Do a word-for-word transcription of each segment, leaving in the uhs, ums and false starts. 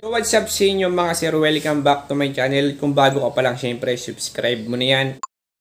So what's up sa inyo mga sir, welcome back to my channel. Kung bago ka pa lang, syempre subscribe mo na yan.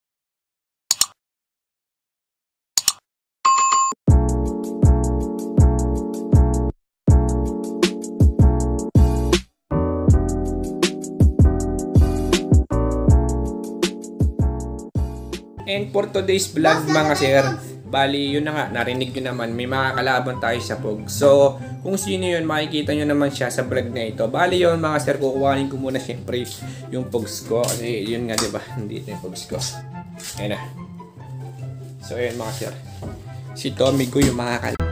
And for today's vlog mga sir, bali yun na nga, narinig nyo naman, may mga kalaban tayo sa P O G. So, kung sino yun, makikita nyo naman siya sa vlog na ito. Bali yun mga sir, kukuhanin ko muna syempre yung P O Gs ko. Kasi yun nga diba, nandito yung P O Gs ko. Ayan na. So, ayun mga sir. Si Tommy ko yung mga kalaban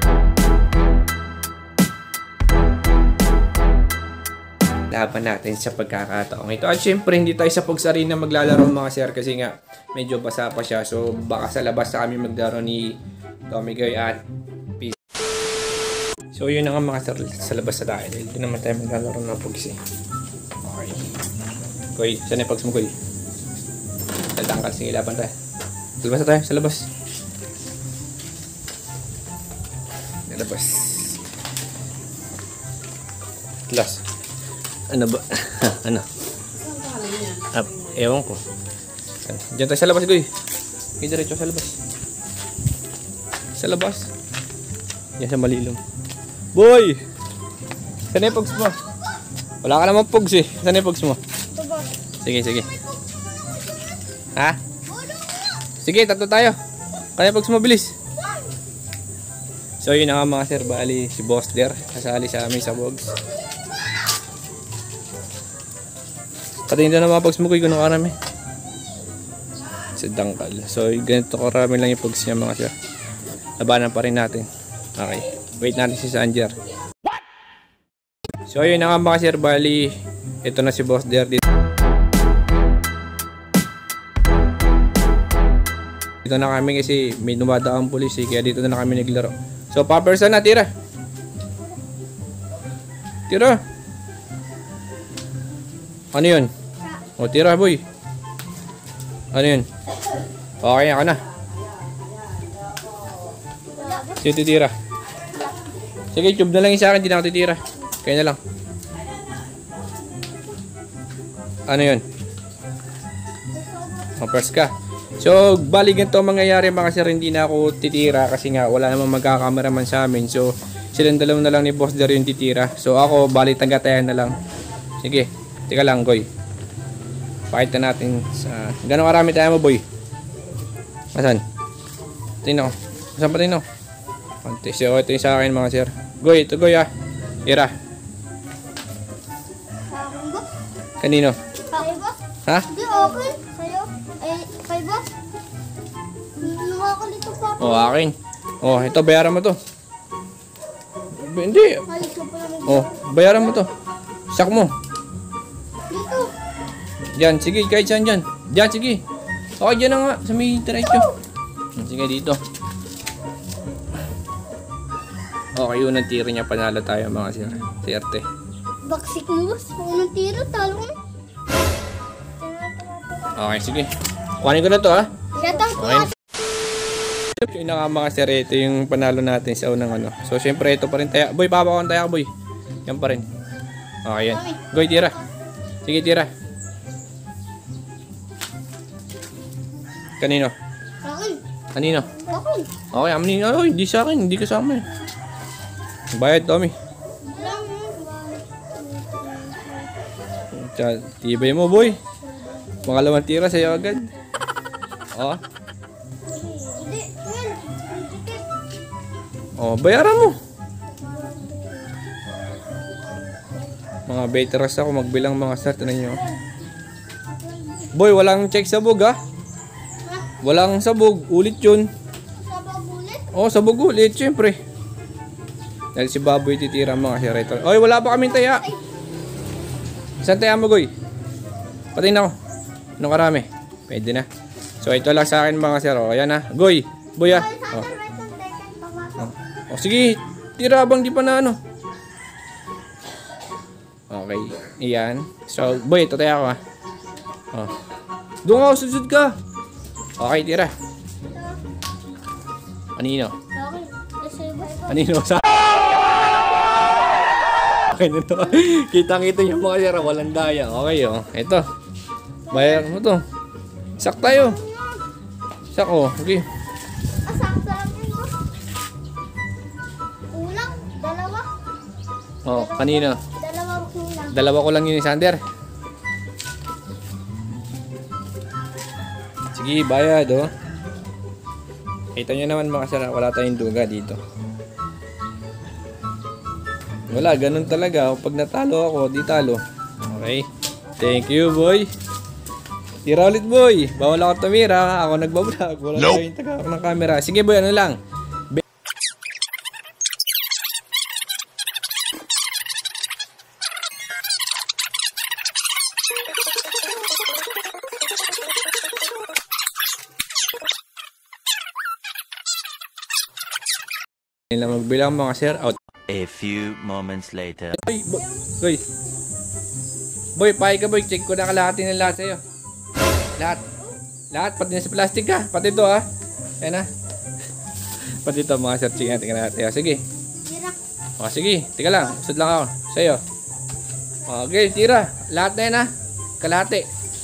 laban natin sa pagkakataong ito. At syempre, hindi tayo sa P O Gs Arena maglalaro mga sir kasi nga medyo basa pa siya. So, baka sa labas sa kami maglaro ni Tommy Goy at Peace. So, yun na nga mga sir, sa labas sa tayo. Dito naman tayo maglalaro ng P O Gs eh. Okay. Goy, saan yung P O Gs mo Goy? Sa tangkal, sige laban tayo. Sa labas na tayo, sa labas. Sa labas. Labas. Ano ba? Ano? Up. Ewan ko. Diyan tayo sa labas, Goy. Okay, diretso sa labas. Sa labas. Yan sa malilom. Boy! Saan yung P O Gs mo? Wala ka naman P O Gs eh. Saan yung P O Gs mo? Sige, sige. Ha? Sige, tatlo tayo. Kaya P O Gs mo, bilis. So, yun na nga mga sir. Bali, si Boss Der. Kasali sa amin sa P O Gs. Patingin na mga P O Gs mo, Goy, kung ano karami. Sa dangkal. So, ganito karami lang yung P O Gs niya mga sir. Labanan pa rin natin. Okay. Wait natin si Sanjer. So, ayun na nga mga sir. Bali, ito na si Boss Der dito. Dito na kami kasi may dumadaang pulis eh. Kaya dito na kami naglaro. So, pa-person na, tira. Tira. Ano yun? O, tira boy. Ano yun? Okay, ako na. Sige, titira. Sige, tube na lang yung sa akin. Hindi na ako titira. Kaya na lang. Ano yun? First ka. So, bali ganito ang mangyayari mga sir. Hindi na ako titira kasi nga wala namang magkakameraman sa amin. So, silang dalawa na lang ni Boss Der yung titira. So, ako, bali tagatayan na lang. Sige. Tika lang, Goy. Pakita natin sa... Gano'ng karami tayo mo, boy? Asan? Tingnan ko. Asan pa tingnan ko? Konti. So, ito yung sa akin, mga sir. Goy, ito, Goy, ah. Ira. Kanino? Kay boss? Ha? Hindi, okay. Sa'yo. Ay, kay boss. Nakakalito pa ako. Oh, akin. Oh, ito, bayaran mo to. Hindi. Ay, ito pa naman. Oh, bayaran mo to. Sak mo. Dito. Diyan, sige, kahit saan dyan. Diyan, sige. Okay, dyan na nga. Sa may diretso. Sige, dito. Okay, yun ang tiro niya. Panalo tayo mga sir. Serte. Baksik mo boss. Kung anong tiro, talo ko na. Okay, sige. Kuhanin ko na to, ha? Shout out ko Okay. Yun na nga mga sir. Ito yung panalo natin sa unang ano. So, syempre, ito pa rin tayo. Boy, papakon tayo, boy. Yan pa rin. Okay, yan. Goy, tira. Sige, tira. Kanino? Akin. Kanino? Akin. Okay, amin. Oh, hindi sa akin. Hindi kasama eh. Bayad, Tommy. Lang. Tsaka, tibay mo, boy. Pangalawang tira sa'yo agad. Oh. Hindi. Well. Oh, bayaran mo. Mga veterans ako magbilang mga sir. Tinan nyo. Boy, walang check sabog ha. Walang sabog. Ulit yun. Sabag ulit. Oh, sabog ulit. Siyempre. Dahil si Baboy titira mga sir. Ito. Oy, wala pa kaming taya. Saan taya mo, Goy? Patingin ako. Anong karami? Pwede na. So, ito lang sa akin mga sir. O, ayan na. Goy. Boy ha. Oh. Oh, sige. Tira abang di pa na ano. Okay. Iyan. So, boy, ito tayo ako ha. Oh. Doon ako, susud ka. Okay, tira. Anino? Akin. Kasi ba iba? Anino? Sa akin ito. Kitang-kita niyo mga sir, walang daya. Okay, oh. Ito. Bayaran mo to. Sak tayo. Sak, oh. Okay. Asang sarap yun mo. Ulang, dalawa. Oh, kanina. Dalawa ulang. Dalawa ko lang yun ni Sander. Sige, bayad, oh. Kita nyo naman mga sir, wala tayong duga dito. Wala, ganun talaga. Pag natalo ako, di talo. Okay. Thank you, boy. Tira ulit, boy. Bawal ako tumira. Ako nagbablog. Wala nope. Tayong taga ng camera. Sige, boy, ano lang. Nila magbilang mga sir, out. A few moments later. Boy, boy, boy. Boy, pahay ka boy, check ko na kalahati ng lahat sa'yo. Lahat. Lahat, pati na sa plastic ka. Pati ito ha. Ayan ha. Pati ito mga sir, check natin natin. Sige. Tira. O sige, tika lang. Usod lang ako sa'yo. Okay, tira. Lahat na yan ha. Kalahati.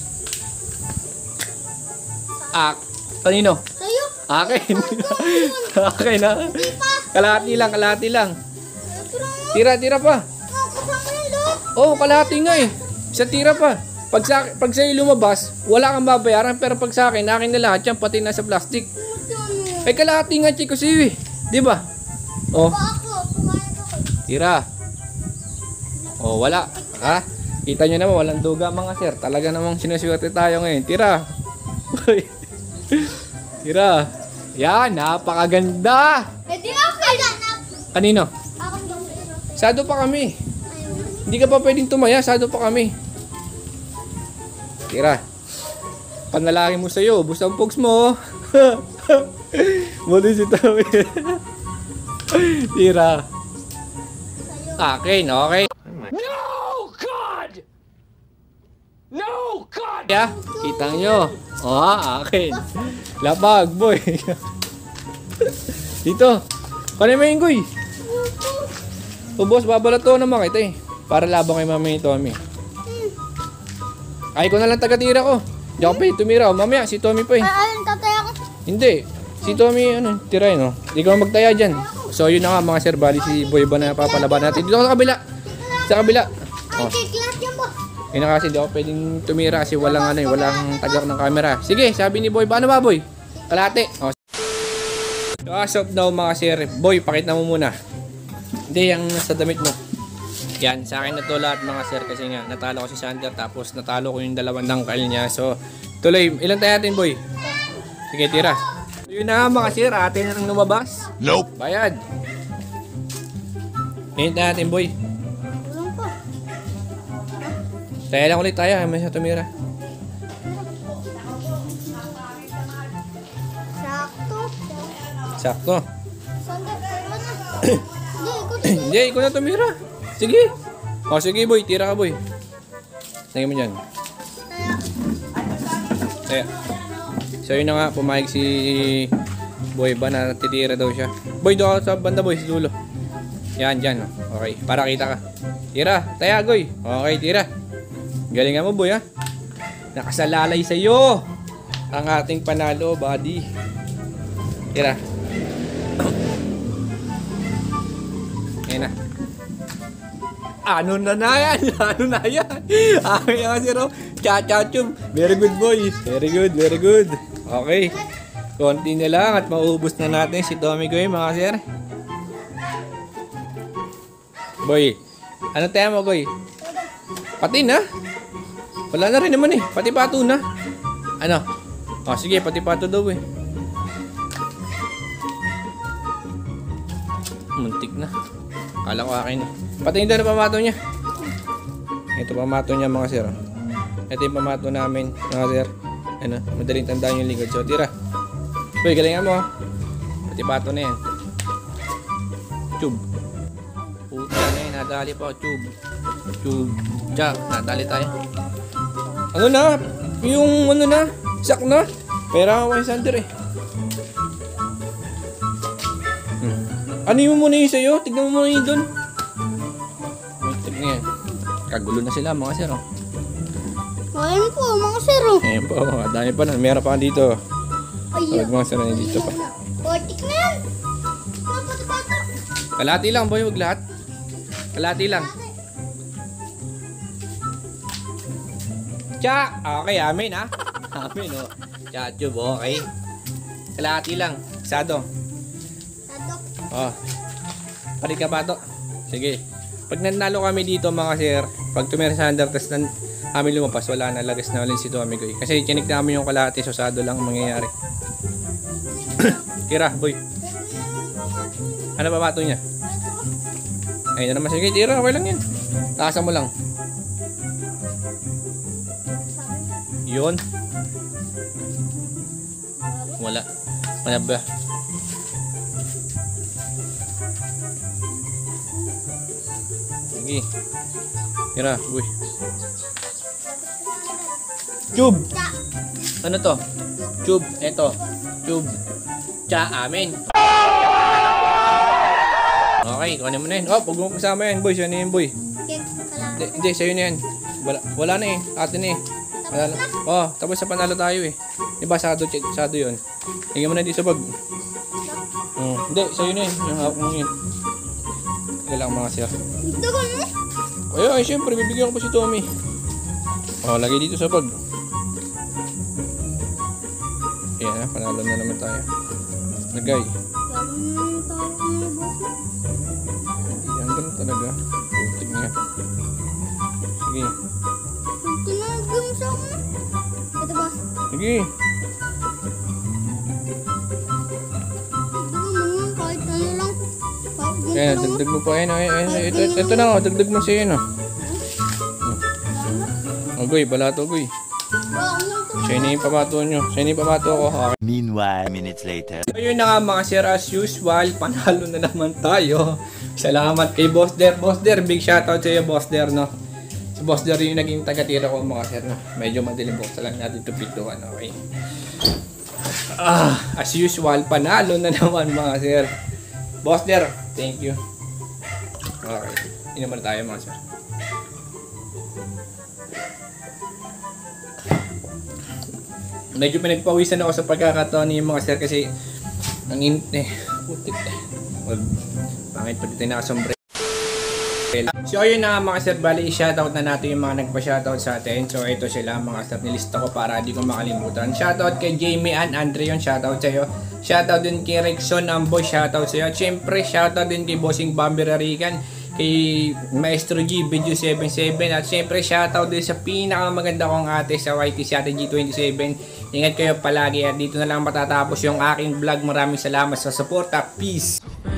Ah, kanino? Sa'yo. Akin. Akin ha. Kalahati lang, kalahati lang. Tira, tira pa. Kasama yung loob. Oo, oh, kalahati nga eh. Isa tira pa. Pag, sa, pag sa'yo lumabas, wala kang babayaran. Pero pag sa akin, akin na lahat yan, pati nasa plastic. Eh, kalahati nga, chiko sa'yo eh. Di ba? Oh, Pa ako, pumayag ako. tira. Oh, wala. Ha? Kita nyo naman, walang duga mga sir. Talaga namang sinuswerte tayo ngayon. Tira. Tira. Yan, napakaganda. Eh, di ako kailanap. Kanino? Ako yung Sado pa kami. Hindi ka pa pwedeng tumaya, sado pa kami. Tira. Panalangin mo sa'yo, ubos ang pogs mo. Muli si Tommy. Tira. Akin, okay. No, God! No, God! Yeah, kita nyo. Oh, akin. Labag, boy. Dito. Kanay mo yung goy. O boss, babalato naman kita eh. Para labang kay mama yung Tommy. Ay ko na lang taga-tira ko. Hindi ako pwede tumira. Mamaya, si Tommy pa eh. ayun, tatay ako. Hindi. Si Tommy, ano, tira yun, no? Hindi ko magtaya dyan. So, yun na nga mga sir. Bali si Boy ba na papalaban natin. Dito sa kabila. Sa kabila. Ay, Oh. kiklat yan ba? Yun na kasi, hindi ako pwedeng tumira kasi walang ano eh. Walang tagak ng camera. Sige, sabi ni Boy. Ba, ano ba, Boy? Kalate. Oh. So, as of now mga sir. Boy, pakita mo muna. Hindi, yung nasa damit mo. Yan, sa akin na to lahat mga sir kasi nga natalo ko si Sander tapos natalo ko yung dalawang dangkal niya. So, tuloy, ilan tayo natin, boy? Sige, tira. So, yun na mga sir, atin na nang lumabas. Nope. Bayad. Ngayon tayo natin, boy. Tulong po. Tayo lang ulit tayo, may siya tumira. Sakto. Sakto. Sandal, tayo na. Hindi, ikaw din. Hindi, ikaw na tumira. Sige. O, sige, boy, tira ka, boy. Tingnan mo dyan. Kaya. So, yun na nga, pumayag si Boy ba na titira daw siya. Boy, doon sa banda, boy, sa dulo. Yan, dyan. Okay, para kita ka. Tira, taya, goy. Okay, tira. Galingan mo, boy, ha. Nakasalalay sa'yo ang ating panalo, buddy. Tira. Ayan na. Ano na na yan? Ano na yan? Okay, nga sir. Cha-cha-chum. Very good, boy. Very good, very good. Okay. Konti na lang at maubos na natin si Tommy Goy, mga sir. Boy, ano tayo mo, Goy? Pati na? Wala na rin naman eh. Pati pato na. Ano? O, sige, pati pato daw eh. Muntik na. Kala ko akin eh. Pati yung doon na pamato niya. Ito pamato niya mga sir. Ito yung pamato namin mga sir. Ano, madaling tandaan yung lingkod. So, tira. Uy, galingan mo. Pati pato na yan. Tube. Puta na yan. Nadali pa. Tube. Tube. Tsak. Nadali tayo. Ano na? Yung ano na? Sak na? Pera ako kay Sander eh. Hmm. Ano yung muna yung sa'yo? Tignan mo muna yung doon. Kagulo na sila mga sir. Oh. Ayun po, mga sir. Oh. Ayan po, mga dami pa na. Meron pa dito. Ayun. Huwag mga sir, dito pa. Portik na yan. Bata-bata. Kalahati lang boy, huwag lahat. Kalahati lang. Tsa! Okay, amin ha. Amin oh. Tsa, tube, okay. Kalahati lang. Isado. Tadok. Oh. Palit ka pa to. Sige. Pag nanalo kami dito mga sir, pag tumira sa under test na kami lumabas, wala na, lagas na ulit si Tommy ko. Kasi chinik namin yung kalahati, susado lang ang mangyayari. Tira, boy. Ano ba bato niya? Ayun na naman, sige, tira, okay lang yan. Taasan mo lang. Yun. Wala. Ano ba? Sige. Tira, boy. Tube. Ano to? Tube. Eto. Tube. Tsa, amin. Okay, kunin mo na yun. Oh, pag mo kasama yan, boy. Siya na yun, boy. Hindi, hindi, sa'yo na yan. Wala, wala na eh. Atin na eh. Wala na. Oh, tapos sa panalo tayo eh. Diba, sado, check, sado yun. Tingnan mo na dito sa bag. Oh, hindi, sa'yo na yun. Yung hawak mo yun. Kaya lang mga sir. Ito ko na. Ay, ay, syempre, bibigyan ko pa si Tommy. Oh, lagay dito sa bag. Ayan na, panalo na naman tayo. Lagay. Gagawin tayo ng boss. Yan, ganun talaga. Butig niya. Sige. Tinagam sa ako na. Ito ba? Sige. Ito mo kahit ano lang. Kahit ganito Ayan, lang. dagdag mo pa. Ayan, ayan, ayan. Ito, ito na, oh, dagdag mo siya yun. Oh. Agoy, balato, agoy. Baka lang ito. Siya na yung pamato nyo. Siya na yung pamato ko. Okay. Meanwhile, minutes later. So yun na nga mga sir, as usual, panalo na naman tayo. Salamat kay Boss Der. Boss Der, big shoutout sa iyo Boss Der, no? Si Boss Der yung naging taga-tira ko mga sir, no? Medyo madilim, buksan lang natin ito pintuan, okay? Ah, as usual, panalo na naman mga sir. Boss Der, thank you. Okay, inuman tayo mga sir. Medyo pinagpawisan ako sa pagkakataon ni mga sir kasi ang init eh. Putik eh. Wag. Pangit pati tayo nakasombre. So ayun na mga sir, bali i-shoutout na natin yung mga nagpa-shoutout sa atin. So ito sila mga sir, nilista ko para di ko makalimutan. Shoutout kay Jamie Ann Andreon, shoutout sa iyo. Shoutout din kay Rexon Amboy, shoutout sa iyo. Siyempre shoutout din kay Bossing Bambi Rarican, kay Maestro G Video seventy-seven, at siyempre shoutout din sa pinakamaganda kong ate sa Y T si Ate G twenty-seven. Ingat kayo palagi at dito na lang matatapos yung aking vlog. Maraming salamat sa suporta. Peace!